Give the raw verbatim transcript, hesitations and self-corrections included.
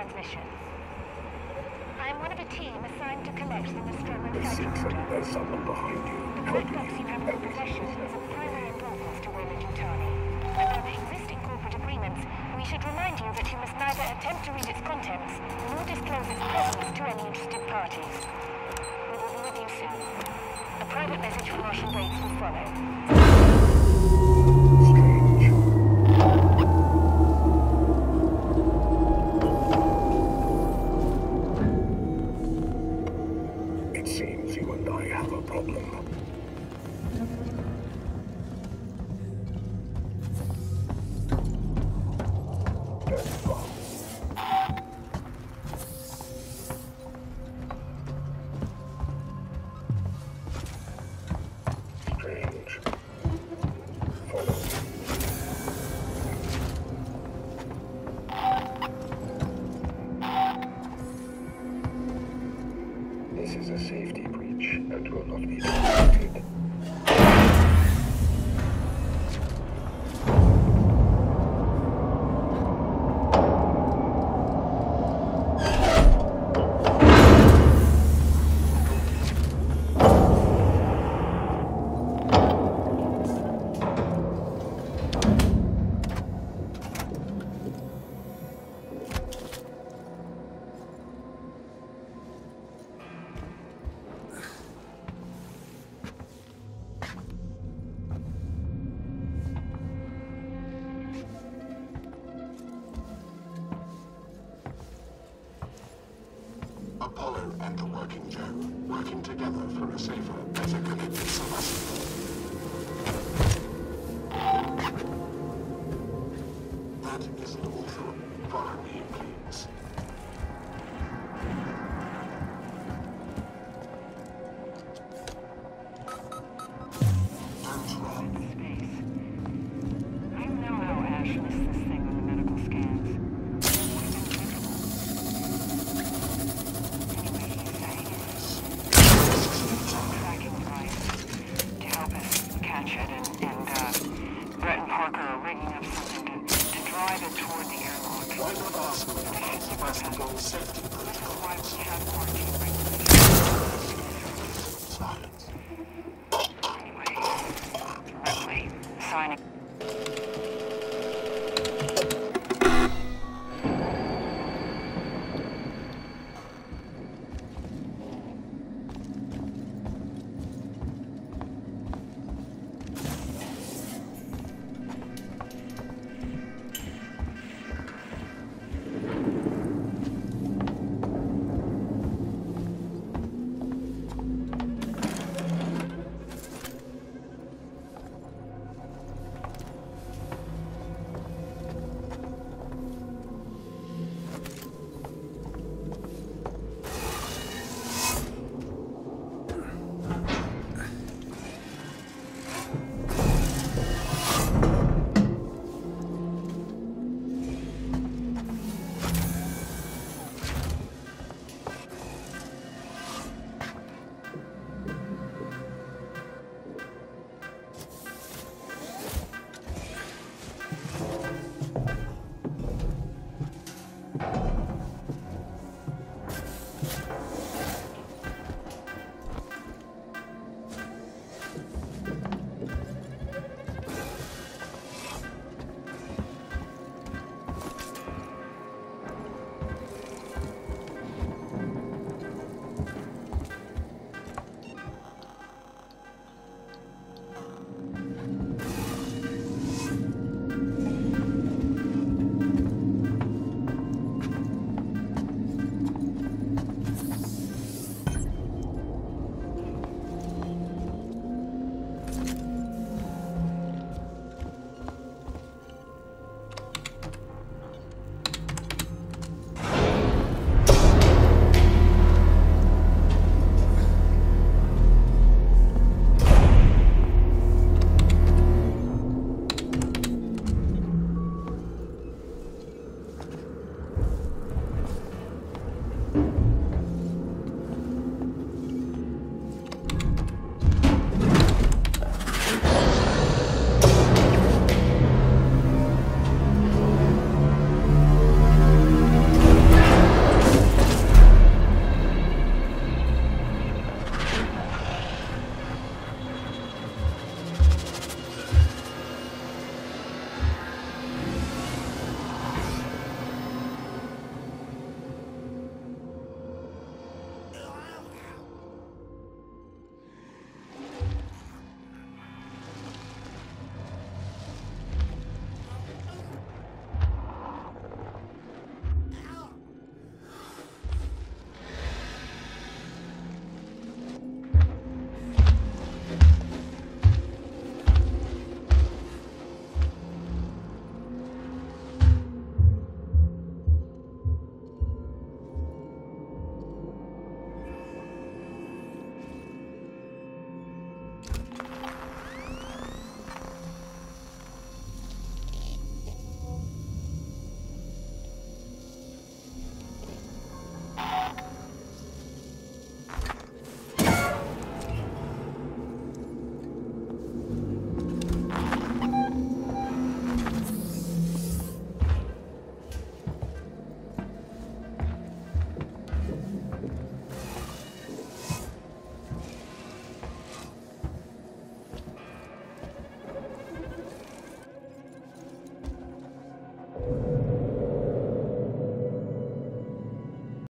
transmission. I am one of a team assigned to collect the Nostromo It factory seems order. that there's someone behind you. The black box you have in your possession is of primary importance to Wayland Yutani. Under the existing corporate agreements, we should remind you that you must neither attempt to read its contents nor disclose its presence to any interested parties. We will be with you soon. A private message from Marshal Bates will follow. It seems you and I have a problem. Strange. Follow me. This is a safety breach and will not be detected. Apollo and the Working Joe, working together for a safer, better connected Sevastopol. That isn't all true. Follow me, please. Don't run. Space. I know how Ash missed this thing on the medical scans. Tracking device to help us catch it, and, and uh, Brett and Parker are rigging up something to, to drive it toward the airlock. Why not ask them to ask Sevastopol's safety